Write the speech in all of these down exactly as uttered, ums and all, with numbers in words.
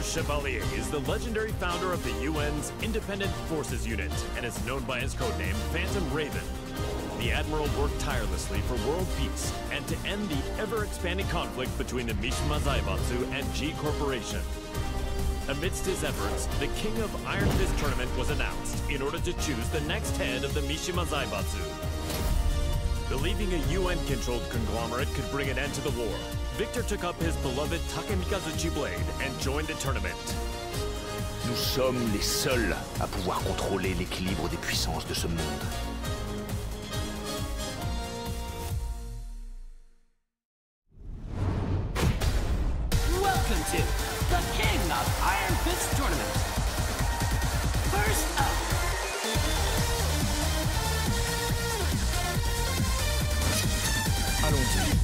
Chevalier is the legendary founder of the U N's Independent Forces Unit and is known by his codename Phantom Raven. The Admiral worked tirelessly for world peace and to end the ever-expanding conflict between the Mishima Zaibatsu and G Corporation. Amidst his efforts, the King of Iron Fist Tournament was announced in order to choose the next head of the Mishima Zaibatsu. Believing a U N-controlled conglomerate could bring an end to the war, Victor took up his beloved Takemikazuchi blade and joined the tournament. Nous sommes les seuls à pouvoir contrôler l'équilibre des puissances de ce monde. Welcome to the King of Iron Fist Tournament. First up. Allons-y.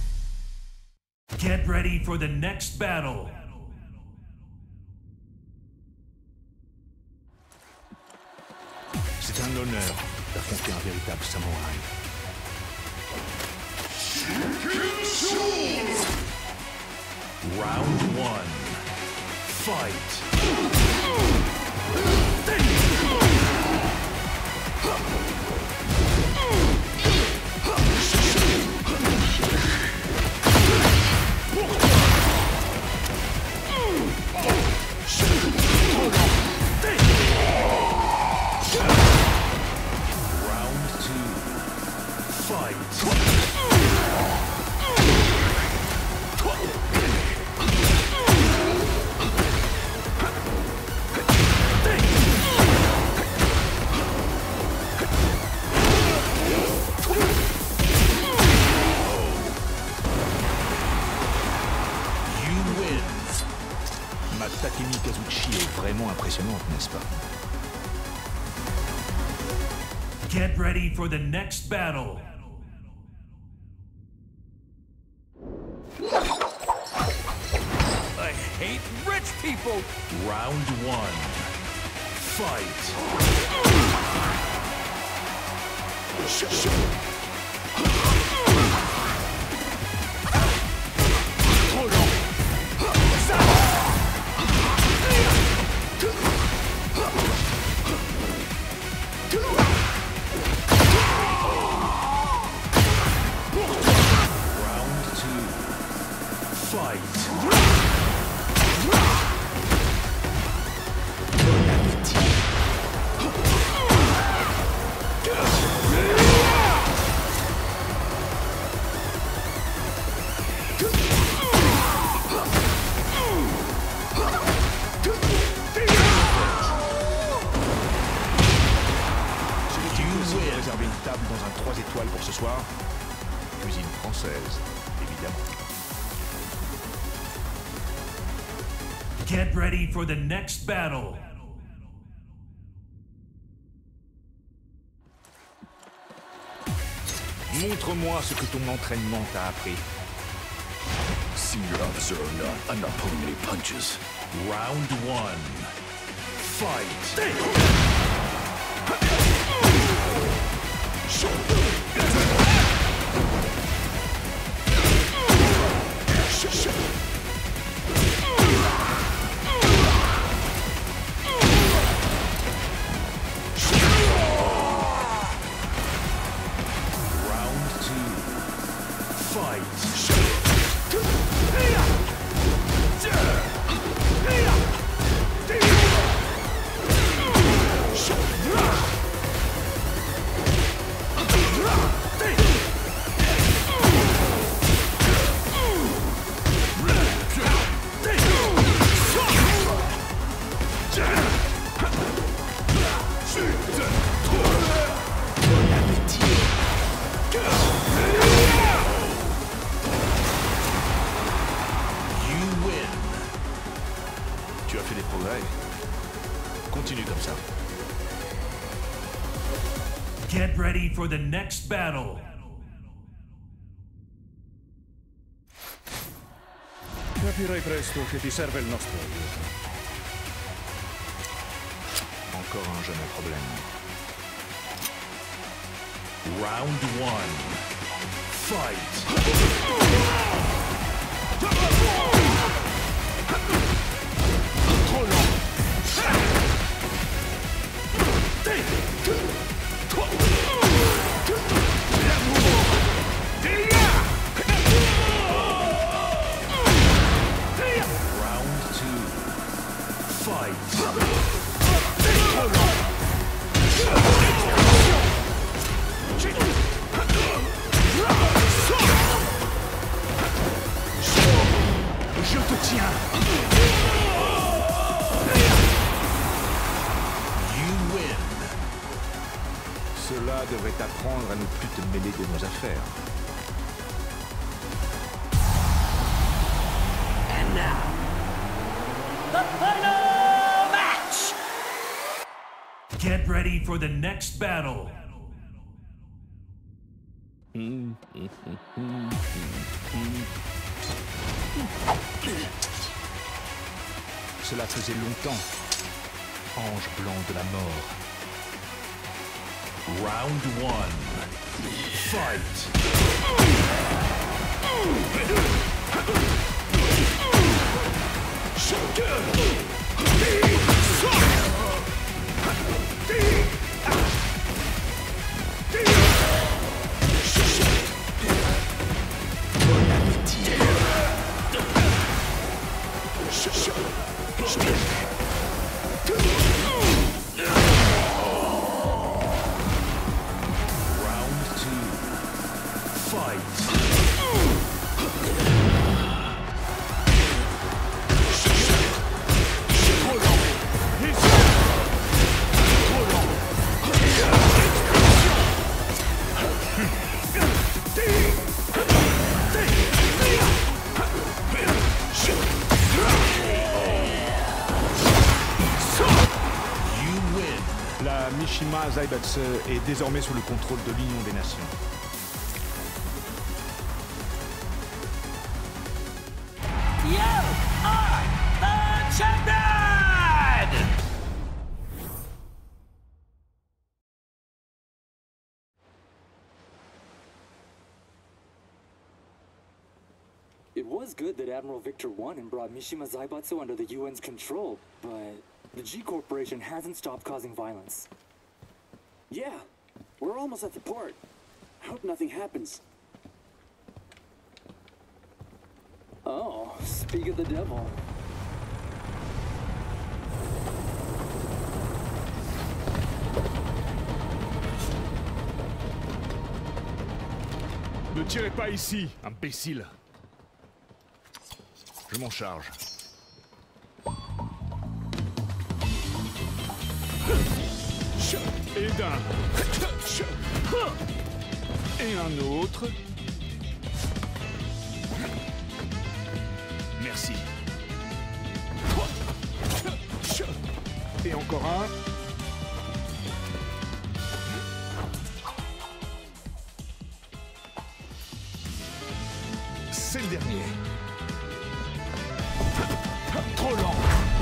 Get ready for the next battle. C'est un honneur d'affronter un véritable samouraï. Round one. Fight. Ma Takemikazuchi est vraiment impressionnante, n'est-ce pas? Get ready for the next battle. I hate rich people! Round one. Fight. Réserver une table dans un trois étoiles pour ce soir. Cuisine française, évidemment. Get ready for the next battle. Montre-moi ce que ton entraînement t'a appris. Senior officer or not, I'm not pulling any punches. Round one. Fight. Tu as fait des progrès. Continue comme ça. Get ready for the next battle. Capirai presto che ti serve il nostro aiuto. Encore un jeune problème. Round one. Fight. Trop lent. Round two. Fight. Trop lent. Je te tiens. You win. Cela devrait t'apprendre à ne plus te mêler de nos affaires. And now, the final match! Get ready for the next battle. Cela faisait longtemps. Ange blanc de la mort. Round one. Fight. Round two. Fight. La Mishima Zaibatsu est désormais sous le contrôle de l'Union des Nations. You are the champion! It was good that Admiral Victor won and brought Mishima Zaibatsu under the U N's control, but the G Corporation hasn't stopped causing violence. Yeah, we're almost at the port. I hope nothing happens. Oh, speak of the devil. Ne tirez pas ici, imbécile. Je m'en charge. Et d'un. Et un autre. Merci. Et encore un. C'est le dernier. Trop lent.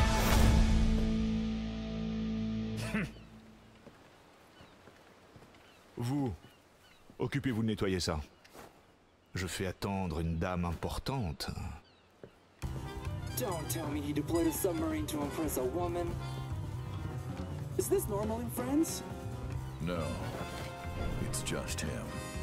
Vous, occupez-vous de nettoyer ça. Je fais attendre une dame importante. Don't tell me he deployed a submarine to impress a woman. Is this normal in Friends? No, it's just him.